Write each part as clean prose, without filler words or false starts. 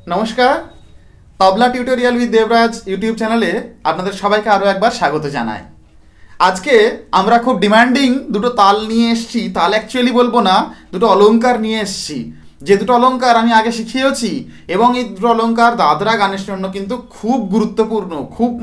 নমস্কার, tabla tutorial with Debraj YouTube চ্যানেলে আপনাদের সবাইকে আরও একবার স্বাগত জানাই। আজকে আমরা খুব ডিমান্ডিং দুটো তাল নিয়ে এসেছি। তাল অ্যাকচুয়ালি বলবো না, দুটো অলংকার নিয়ে এসেছি, যে দুটো অলংকার আমি আগে শিখিয়েছি এবং এই দুটো অলংকার দাদরা গানের জন্য কিন্তু খুব গুরুত্বপূর্ণ,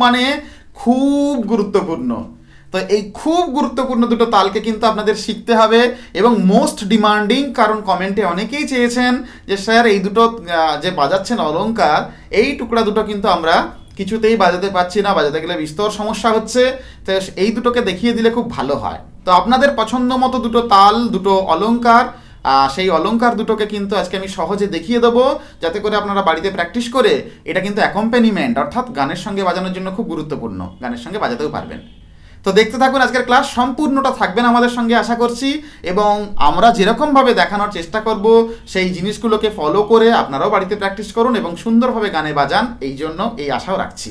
খুব গুরুত্বপূর্ণ। তো এই খুব গুরুত্বপূর্ণ দুটো তালকে কিন্তু আপনাদের শিখতে হবে এবং মোস্ট ডিমান্ডিং, কারণ কমেন্টে অনেকেই চেয়েছেন যে স্যার এই দুটো যে বাজাচ্ছেন অলংকার, এই টুকরা দুটো কিন্তু আমরা কিছুতেই বাজাতে পারছি না, বাজাতে গেলে বিস্তর সমস্যা হচ্ছে। তো এই দুটোকে দেখিয়ে দিলে খুব ভালো হয়। তো আপনাদের পছন্দ মতো দুটো তাল, দুটো অলংকার, সেই অলংকার দুটোকে কিন্তু আজকে আমি সহজে দেখিয়ে দেবো, যাতে করে আপনারা বাড়িতে প্র্যাকটিস করে এটা কিন্তু অ্যাকম্প্যানিমেন্ট অর্থাৎ গানের সঙ্গে বাজানোর জন্য খুব গুরুত্বপূর্ণ, গানের সঙ্গে বাজাতেও পারবেন। তো দেখতে থাকুন, আজকের ক্লাস সম্পূর্ণটা থাকবেন আমাদের সঙ্গে আশা করছি, এবং আমরা যেরকমভাবে দেখানোর চেষ্টা করব সেই জিনিসগুলোকে ফলো করে আপনারাও বাড়িতে প্র্যাকটিস করুন এবং সুন্দরভাবে গানে বাজান, এই জন্য এই আশাও রাখছি।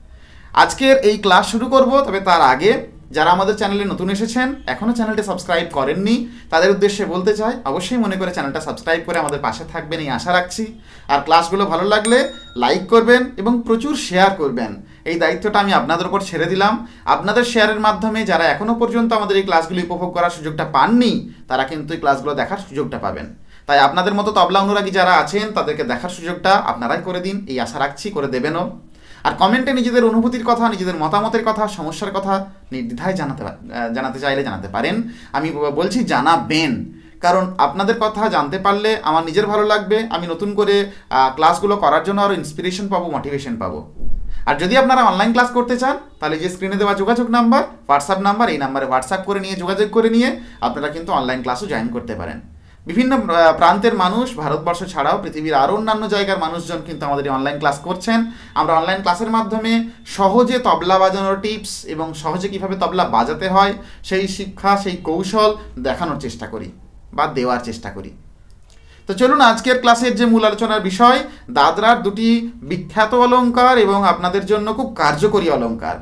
আজকের এই ক্লাস শুরু করব, তবে তার আগে যারা আমাদের চ্যানেলে নতুন এসেছেন, এখনও চ্যানেলটি সাবস্ক্রাইব করেননি, তাদের উদ্দেশ্যে বলতে চাই অবশ্যই মনে করে চ্যানেলটা সাবস্ক্রাইব করে আমাদের পাশে থাকবেন, এই আশা রাখছি। আর ক্লাসগুলো ভালো লাগলে লাইক করবেন এবং প্রচুর শেয়ার করবেন। এই দায়িত্বটা আমি আপনাদের উপর ছেড়ে দিলাম। আপনাদের শেয়ারের মাধ্যমে যারা এখনও পর্যন্ত আমাদের এই ক্লাসগুলি উপভোগ করার সুযোগটা পাননি, তারা কিন্তু এই ক্লাসগুলো দেখার সুযোগটা পাবেন। তাই আপনাদের মতো তবলা অনুরাগী যারা আছেন তাদেরকে দেখার সুযোগটা আপনারাই করে দিন, এই আশা রাখছি, করে দেবেনও। আর কমেন্টে নিজেদের অনুভূতির কথা, নিজেদের মতামতের কথা, সমস্যার কথা নির্দ্বিধায় জানাতে চাইলে জানাতে পারেন। আমি বলছি জানাবেন, কারণ আপনাদের কথা জানতে পারলে আমার নিজের ভালো লাগবে, আমি নতুন করে ক্লাসগুলো করার জন্য আরও ইন্সপিরেশন পাবো, মোটিভেশন পাবো। আর যদি আপনারা অনলাইন ক্লাস করতে চান, তাহলে যে স্ক্রিনে দেওয়া যোগাযোগ নাম্বার, হোয়াটসঅ্যাপ নাম্বার, এই নাম্বারে হোয়াটসঅ্যাপ করে নিয়ে যোগাযোগ করে নিয়ে আপনারা কিন্তু অনলাইন ক্লাসও জয়েন করতে পারেন। বিভিন্ন প্রান্তের মানুষ, ভারতবর্ষ ছাড়াও পৃথিবীর আরও অন্যান্য জায়গার মানুষজন কিন্তু আমাদের এই অনলাইন ক্লাস করছেন। আমরা অনলাইন ক্লাসের মাধ্যমে সহজে তবলা বাজানোর টিপস এবং সহজে কীভাবে তবলা বাজাতে হয় সেই শিক্ষা, সেই কৌশল দেখানোর চেষ্টা করি বা দেওয়ার চেষ্টা করি। তো চলুন, আজকের ক্লাসের যে মূল আলোচনার বিষয়, দাদরার দুটি বিখ্যাত অলংকার এবং আপনাদের জন্য খুব কার্যকরী অলংকার।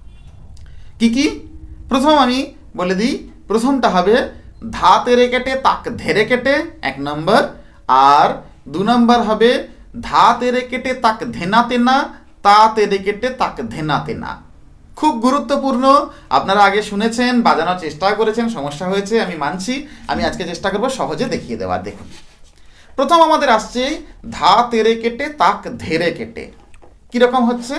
কি কি? প্রথম আমি বলে দিই, প্রথমটা হবে ধা তেরে কেটে তাক ধেরে কেটে, 1 নম্বর। আর 2 নম্বর হবে ধা তেরে কেটে তাক ধেনা তেনা, তা তেরে কেটে তাক ধেনা তেনা। খুব গুরুত্বপূর্ণ। আপনারা আগে শুনেছেন, বাজানোর চেষ্টা করেছেন, সমস্যা হয়েছে, আমি মানছি। আমি আজকে চেষ্টা করব সহজে দেখিয়ে দেওয়ার। দেখুন, প্রথম আমাদের আসছে ধা তেরে কেটে তাক ধেরে কেটে। কিরকম হচ্ছে?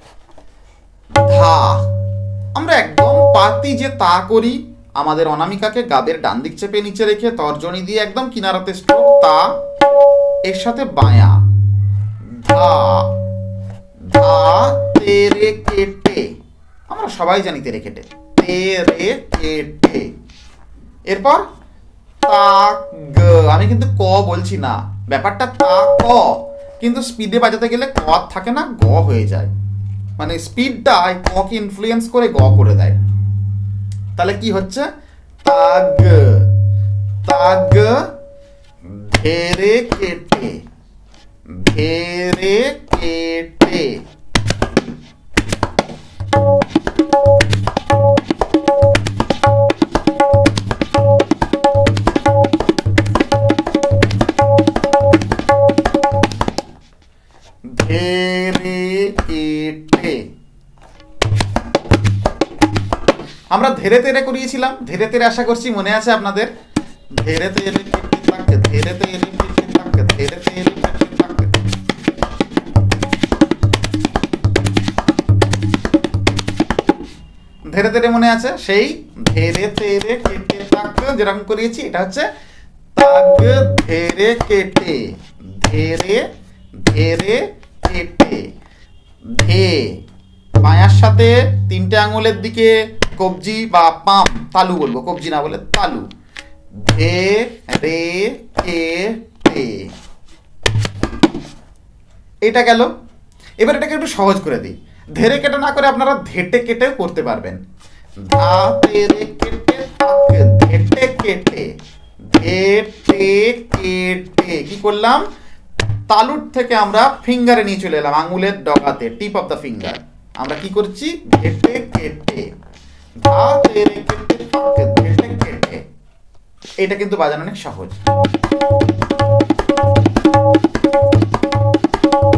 ধা, আমরা একদম পাতি যে তা করি, আমাদের অনামিকাকে গাবের ডান দিক চেপে নিচে রেখে তর্জনী দিয়ে একদম কিনারাতে স্ট্রোক, তা, এর সাথে বায়া, ধা, ধা তেরে কেটে। আমরা সবাই জানি তেরে কেটে, তেরে কেটে। এরপর তাক, আমি কিন্তু ক বলছি না, ব্যাপারটা তা ক, কিন্তু স্পিডে বাজাতে গেলে ক থাকে না, গ হয়ে যায়। মানে স্পিডটা ককে ইনফ্লুয়েন্স করে গ করে দেয়। তাহলে কি হচ্ছে? তাগ, তাগ ধেরে কেটে, ধেরে কেটে। আমরা ধেরে তেরে করিয়েছিলাম, ধেরে তেরে আশা করছি মনে আছে আপনাদের। ধেরে তেরে কেটে তাক, ধেরে তেরে কেটে তাক, ধেরে তেরে কেটে তাক। ধেরে তেরে মনে আছে? সেই ধেরে তেরে কেটে তাক যেরকম করিয়েছি, এটা হচ্ছে তাক ধেরে কেটে, ধেরে ধেরে কেটে। ধে, বায়ার সাথে 3টে আঙুলের দিকে কবজি বা পাম, তালু বলবো, কবজি না বলে তালু। ধে রে কে টে, এটা গেল। এবার এটাকে একটু সহজ করে দিই। ধেরে কেটে না করে আপনারা ধেটে কেটে করতে পারবেন। ধা তেরে কেটে তাক ধেটে কেটে, ধেটে কেটে। কি করলাম? তালুর থেকে আমরা ফিঙ্গারে নিয়ে চলে এলাম, আঙুলের ডগাতে, টিপ অফ দ্য ফিঙ্গার। আমরা কি করছি? ধেটে কেটে, ধা তেরে কেটে তাক ধেটে কেটে। এটা কিন্তু বাজানো অনেক সহজ।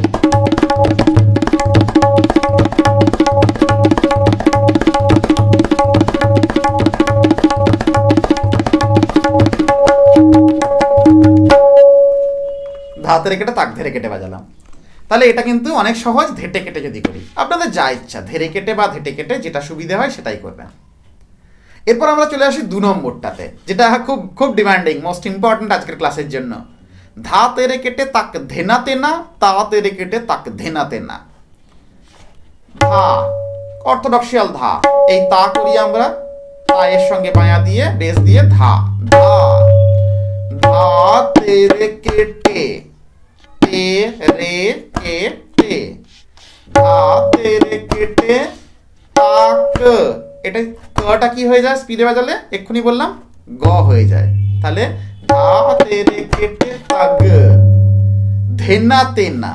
ধা তেরে কেটে তাক ধেরে কেটে বাজালাম। তাহলে এটা কিন্তু অনেক সহজ, ধেটে কেটে যদি করি। আপনাদের যা ইচ্ছা, ধেরে কেটে বা ধেটে কেটে যেটা সুবিধা হয় সেটাই করবেন। এরপর আমরা চলে আসি 2 নম্বরটাতে, যেটা খুব খুব ডিমান্ডিং, মোস্ট ইম্পর্টেন্ট আজকের ক্লাসের জন্য। ধা তেরে কেটে তাক ধেনা তেনা, তা তেরে কেটে তাক ধেনা তেনা। ধা অর্থোডক্সিয়াল ধা, এই তা করি আমরা, তা এর সঙ্গে বায়া দিয়ে বেস দিয়ে ধা, ধা ধা তেরে কেটে, তে রে কেটে, ধা তেরে কেটে তাক, এটা কটা কি হয়ে যায় স্পিডে বাজালে, এক্ষুনি বললাম গ হয়ে যায়। তাহলে ধা তেরে কেটে তাগ ধেনা তেনা।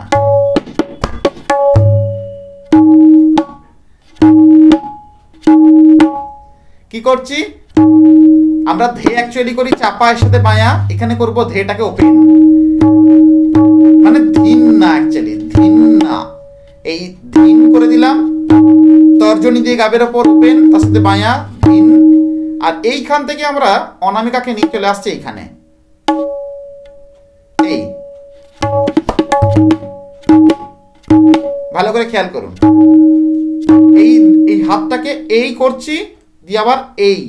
কি করছি আমরা, ধে অ্যাকচুয়ালি করি চাপা এর সাথে বায়া, এখানে করব ধেটাকে ওপেন, মানে ধিন না, অ্যাকচুয়ালি ধিন না, এই ধিন করে দিলাম, তর্জনী দিয়ে গাবের ওপর ওপেন, তার সাথে বায়া ধিন, আর এইখান থেকে আমরা অনামিকাকে নিয়ে চলে আসছে এইখানে, এই ভালো করে খেয়াল করুন, এই এই হাতটাকে এই করছি, দিয়ে আবার এই,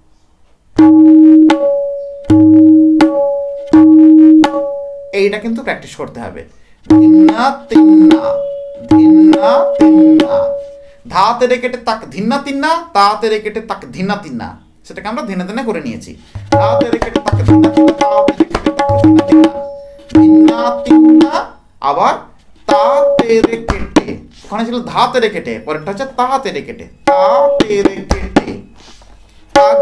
এইটা কিন্তু প্র্যাকটিস করতে হবে। ধিন্না তিন্না, ধিন্না তিন্না, ধা তেরে কেটে তাক ধিন্না তিন্না, তা তেরে কেটে তাক ধিন্না তিন্না, সেটাকে আমরা ধিনা তিনা করে নিয়েছি। ধা তেরে কেটে তাক ধিন্না তিন্না, তা তেরে কেটে তাক ধিন্না তিন্না, ধিন্না তিন্না, আবার তা তেরে কেটে, ওখানে ছিল ধা তেরে কেটে, পরেরটা হচ্ছে তা তেরে কেটে, তা তেরে কেটে তাক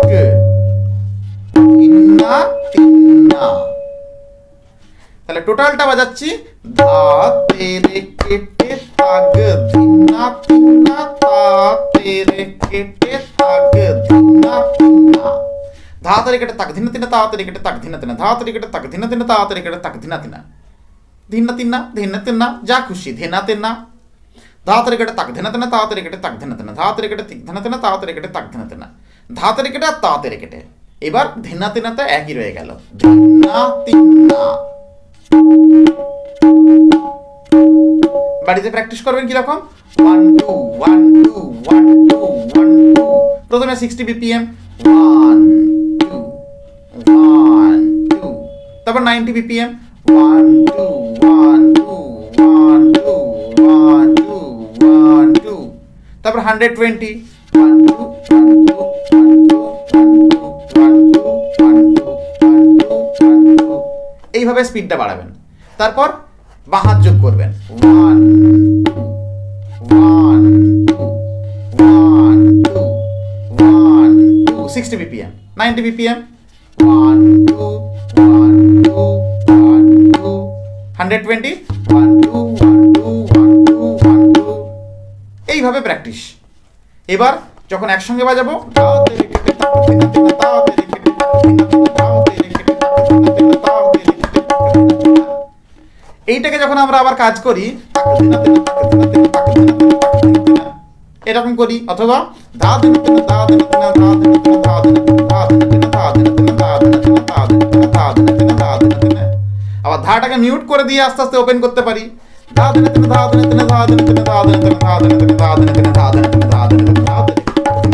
ধিন্না তিন্না। তাহলে টোটালটা বাজাচ্ছি, ধা তেরে কেটে তাগ ধিন্না তিন্না, তা তেরে কেটে তাগ ধিন্না তিন্না, ধা তেরে কেটে তাক ধিন্না তিন্না, তা তেরে কেটে তাক ধিন্না তিন্না, ধা তেরে কেটে তাক ধিন্না তিন্না, তা তেরে কেটে তাক ধিন্না তিন্না, ধিন্না তিন্না ধিন্না তিন্না, যা খুশি, ধেনা তেনা, ধা তেরে কেটে তাক ধিন্না তিন্না, তা তেরে কেটে তাক ধিন্না তিন্না, ধা তেরে কেটে ধিন্না তিন্না, তা তেরে কেটে তাক ধিন্না তিন্না, ধা তেরে কেটে আর তা তেরে কেটে। এবার ধিন্না তিন্নাতে একই রয়ে গেল, ধিন্না তিন্না। বাড়িতে প্র্যাকটিস করবেন কিরকম, 1 2 1 2 1 2 1 2, প্রথমে 60 BPM 1 2 1 2, তারপর 90 BPM 1 2 1 2 1 2 1 2 1 2, তারপর 120 1 2 1 2 1 2 1 2 1 2 1 2 1 2, এইভাবে স্পিডটা বাড়াবেন। তারপর বাঁ হাত যোগ করবেন, 1 2 1 2 1 2 1 2, 60 BPM, 90 BPM 1 2 1 2 1 2, 120 1 2 1 2 1 2 1 2, এইভাবে প্র্যাকটিস। এবার যখন একসঙ্গে বাজাবো, তাও তেরে কেটে তাক ধিন্না তিন্না, তাও তেরে কেটে তাক ধিন্না তিন্না, তাও তেরে কেটে তাক ধিন্না তিন্না, তাও তেরে কেটে তাক ধিন্না তিন্না, এইটাকে যখন আমরা আবার কাজ করি, তাক ধিন্না তিন্না, তাক ধিন্না তিন্না, তাক ধিন্না তিন্না, তাক ধিন্না তিন্না, এরকম করি, অথবা ধা ধিন্না তিন্না, ধা ধিন্না তিন্না, ধা ধিন্না তিন্না, ধা ধিন্না তিন্না, ধা ধিন্না তিন্না, ধা ধিন্না তিন্না, ধা ধিন্না তিন্না, ধা ধিন্না তিন্না, ধা ধিন্না তিন্না, ধা ধিন্না তিন্না। আবার ধাটাকে মিউট করে দিয়ে আস্তে আস্তে ওপেন করতে পারি, ধা ধিন্না তিন্না, ধা ধিন্না তিন্না, ধা ধিন্না তিন্না, ধা ধিন্না তিন্না, ধা ধিন্না তিন্না, ধা ধিন্না তিন্না, ধা ধিন্না তিন্না, ধা ধিন্না তিন্না, ধা ধিন্না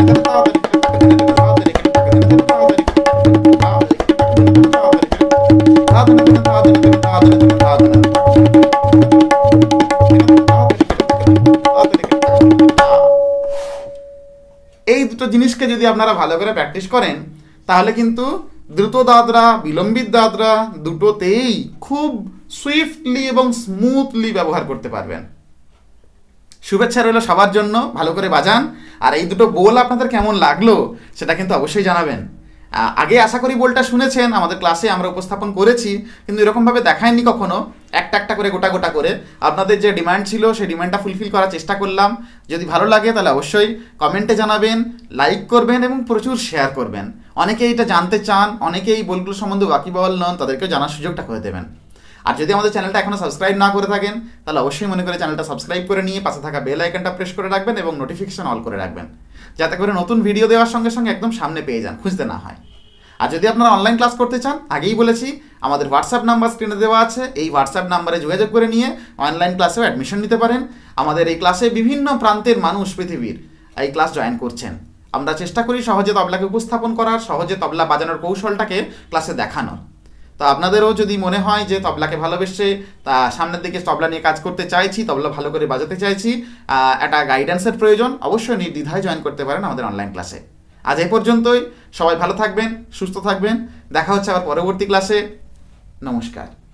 এই দুটো জিনিসকে যদি আপনারা ভালো করে প্র্যাকটিস করেন, তাহলে কিন্তু দ্রুত দাদরা, বিলম্বিত দাদরা দুটোতেই খুব সুইফটলি এবং স্মুথলি ব্যবহার করতে পারবেন। শুভেচ্ছা রইল সবার জন্য, ভালো করে বাজান। আর এই দুটো বোল আপনাদের কেমন লাগলো সেটা কিন্তু অবশ্যই জানাবেন। আগে আশা করি বোলটা শুনেছেন, আমাদের ক্লাসে আমরা উপস্থাপন করেছি, কিন্তু এরকমভাবে দেখায়নি কখনো, একটা একটা করে গোটা গোটা করে। আপনাদের যে ডিমান্ড ছিল সেই ডিমান্ডটা ফুলফিল করার চেষ্টা করলাম। যদি ভালো লাগে তাহলে অবশ্যই কমেন্টে জানাবেন, লাইক করবেন এবং প্রচুর শেয়ার করবেন। অনেকেই এটা জানতে চান, অনেকেই বোলগুলো সম্বন্ধে ওয়াকিবহাল নন, তাদেরকেও জানার সুযোগটা করে দেবেন। আর যদি আমাদের চ্যানেলটা এখনো সাবস্ক্রাইব না করে থাকেন, তাহলে অবশ্যই মনে করে চ্যানেলটা সাবস্ক্রাইব করে নিয়ে পাশে থাকা বেল আইকনটা প্রেস করে রাখবেন এবং নোটিফিকেশন অল করে রাখবেন, যাতে করে নতুন ভিডিও দেওয়ার সঙ্গে সঙ্গে একদম সামনে পেয়ে যান, খুঁজতে না হয়। আর যদি আপনারা অনলাইন ক্লাস করতে চান, আগেই বলেছি আমাদের হোয়াটসঅ্যাপ নাম্বার স্ক্রিনে দেওয়া আছে, এই হোয়াটসঅ্যাপ নাম্বারে যোগাযোগ করে নিয়ে অনলাইন ক্লাসেও অ্যাডমিশন নিতে পারেন। আমাদের এই ক্লাসে বিভিন্ন প্রান্তের মানুষ পৃথিবীর এই ক্লাস জয়েন করছেন। আমরা চেষ্টা করি সহজে তবলাকে উপস্থাপন করার, সহজে তবলা বাজানোর কৌশলটাকে ক্লাসে দেখানোর। তো আপনাদেরও যদি মনে হয় যে তবলাকে ভালোবেসে তা সামনের দিকে তবলা নিয়ে কাজ করতে চাইছি, তবলা ভালো করে বাজাতে চাইছি, একটা গাইডেন্সের প্রয়োজন, অবশ্যই নির্দ্বিধায় জয়েন করতে পারেন আমাদের অনলাইন ক্লাসে। আজ এই পর্যন্তই। সবাই ভালো থাকবেন, সুস্থ থাকবেন। দেখা হচ্ছে আবার পরবর্তী ক্লাসে। নমস্কার।